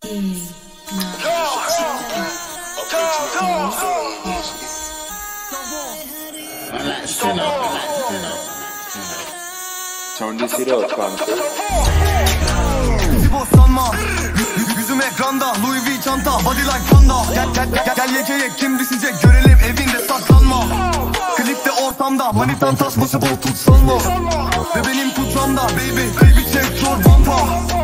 Turn this shit up kanka. Bizi boş sanma. Yüzüm ekranda, Louis V çanta, body like panda. Gel yekeye kim düşecek görelim, evinde saklanma. Klipte ortamda, manitan tasması bol tutsan mı? Ve benim kucağımda, baby çek zor bampa.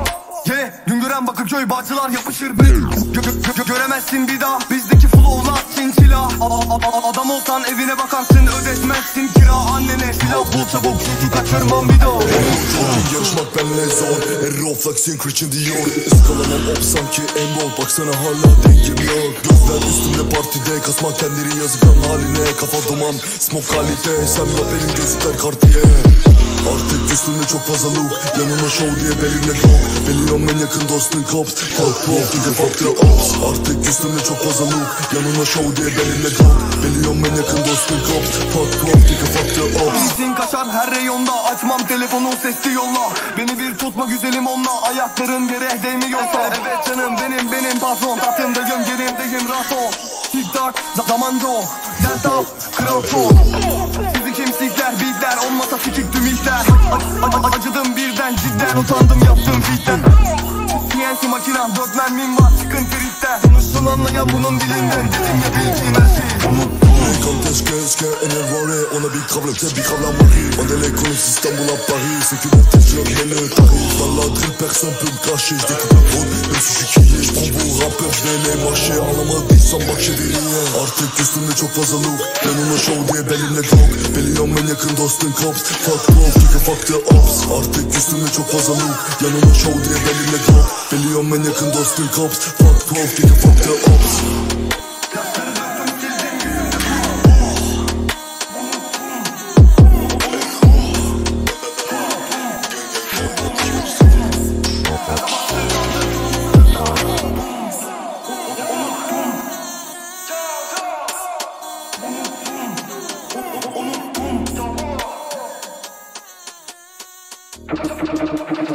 Güngören Bakırköy Bağcılar yapışır göremezsin bir daha bizdeki flow'lar çinçila. Adam olsan evine bakarsın, ödetmezsin kira. Annene silah bul çabuk, çünkü kaçırmam bir daha. Yarışmak benle zor, Aeroflex'in Christian Dior. Iskalamam op sanki embol, baksana hala dengim yok. Gözler üstümde partide, kasmak kendini yazıkan haline. Kafa duman, smoke kalite, sen yap elin gözükler kartiye. Artık üstümde çok fazla look, yanıma show diye belimle go. Biliyorum en yakın dostun cops, fuck off, think fuck the ops. Artık üstümde çok fazla look, yanıma show diye belimle go. Biliyorum en yakın dostun cops, fuck off, think fuck the ops. İzin kaçar her reyonda, açmam telefonu sesli yolla. Beni bir tutma güzelim onunla, ayakların yere değmiyorsa. Evet canım benim patron, tatlımdayım yerimdeyim rahat ol. Tik tak zamanda o, delta kral çok. Sizi kimsikler beatler, olmasa sikik tümikler. Acıdım birden cidden, utandım yaptığım fitten. TNC makinem 4 mermim var, çıkın tripten. Konuşsun anlayan bunun dilinden, dedim ya bildiğin her şeyi. Quand est-ce qu'elle est volée, on habite grave le pied, grave la Marie. On est les connus d'Istanbul à Paris, c'est que le t-shirt mais le tarif. Dans la drill personne peut me cracher, je découpe la route. Même si je suis crié, je prends vos rappeurs, je vais les marcher. Anlamadıysam bak çeviriyor. Artık üstümde çok fazla look, yanıma show diye belimle glock. Biliyorum en yakın dostun cops, fuck off, think fuck the ops. Artık üstümde çok fazla look, yanıma show diye belimle glock. Biliyorum en yakın dostun cops, fuck off, think fuck the ops. Unuttum.